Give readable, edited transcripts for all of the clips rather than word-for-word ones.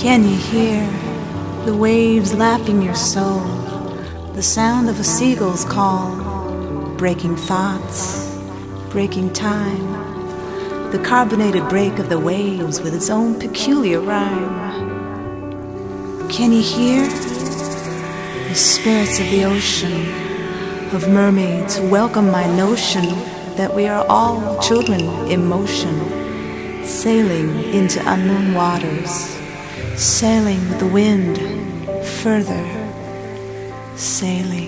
Can you hear the waves lapping your soul? The sound of a seagull's call, breaking thoughts, breaking time. The carbonated break of the waves with its own peculiar rhyme. Can you hear the spirits of the ocean, of mermaids welcome my notion that we are all children in motion, sailing into unknown waters, sailing with the wind, further sailing.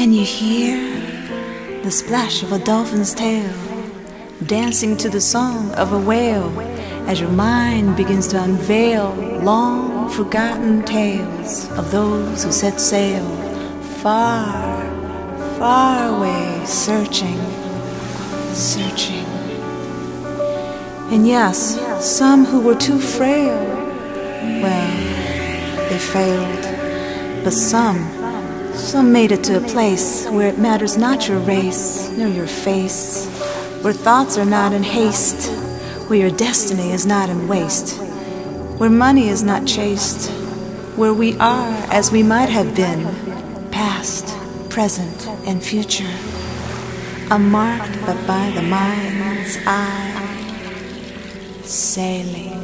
Can you hear the splash of a dolphin's tail dancing to the song of a whale as your mind begins to unveil long forgotten tales of those who set sail far, far away, searching, searching. And yes, some who were too frail, well, they failed. But some made it to a place where it matters not your race, nor your face, where thoughts are not in haste, where your destiny is not in waste, where money is not chased, where we are as we might have been, past, present, and future, unmarked but by the mind's eye, sailing.